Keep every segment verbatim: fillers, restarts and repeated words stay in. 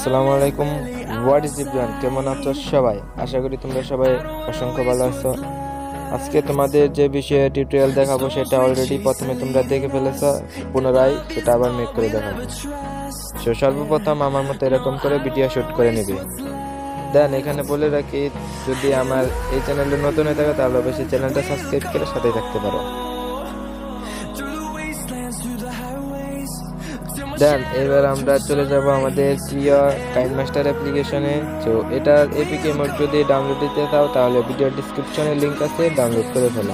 আসসালামু আলাইকুম, what is Ibran, কেমন আছো সবাই? আশা করি তোমরা সবাই অসংখ্য ভালো আছো। আজকে তোমাদের যে বিষয়ে টিউটোরিয়াল দেখাবো সেটা অলরেডি প্রথমে তোমরা দেখে ফেলেছো, পুনরায় সেটা আবার মেক করে দেখাবো। সো সর্বপ্রথম আমার মতো এরকম করে ভিডিও শুট করে নিবে। দেন এখানে বলে রাখি, যদি আমার এই চ্যানেলে নতুন হয়ে থাকে তাহলে অবশ্যই চ্যানেলটা সাবস্ক্রাইব করে সাথে থাকতে পারো। দেন এবার আমরা চলে যাব আমাদের প্রিয় কাইনমাস্টার অ্যাপ্লিকেশনে। তো এটার এপিকে মোড যদি ডাউনলোড দিতে চাও তাহলে ভিডিও ডিসক্রিপশনে লিংক আছে, ডাউনলোড করে ফেলো।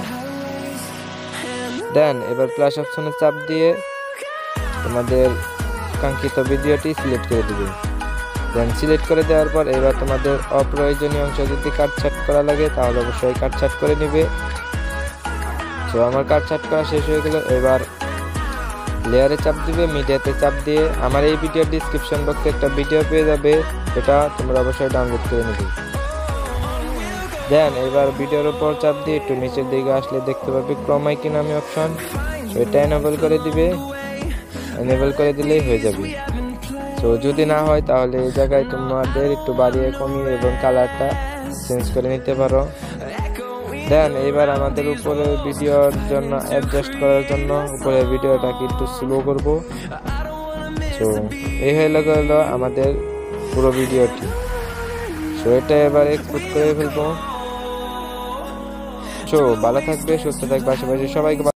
দেন এবার প্লাস অপশনে চাপ দিয়ে তোমাদের কাঙ্ক্ষিত ভিডিওটি সিলেক্ট করে দিবে। দেন সিলেক্ট করে দেওয়ার পর এবার তোমাদের অপ্রয়োজনীয় অংশ যদি কাটছাট করা লাগে তাহলে অবশ্যই কাটছাট করে নিবে। তো আমার কাটছাট করা শেষ হয়ে গেল। এবার লেয়ারে চাপ দিবে, মিডিয়াতে চাপ দিয়ে আমার এই ভিডিওর ডিসক্রিপশন বক্সে একটা ভিডিও পেয়ে যাবে, এটা তোমরা অবশ্যই ডাউনলোড করে নেবে। দেন এবার ভিডিওর উপর চাপ দিয়ে একটু নিচের দিকে আসলে দেখতে পাবে ক্রোমাকি নামে অপশন, সেটা এনেবল করে দিবে। এনেবল করে দিলেই হয়ে যাবে। তো যদি না হয় তাহলে এই জায়গায় তোমাদের একটু বাড়িয়ে কমিয়ে এবং কালারটা চেঞ্জ করে নিতে পারো। দেন এবার আমাদের উপরে ভিডিওর জন্য অ্যাডজাস্ট করার জন্য উপরে ভিডিওটাকে একটু স্লো করব। তো এই হয়ে গেল আমাদের পুরো ভিডিওটি। সো এটা এবার এক্সপোর্ট করে ফেলবো। সো ভালো থাকবে, সুস্থ থাকবে, আশেপাশে সবাইকে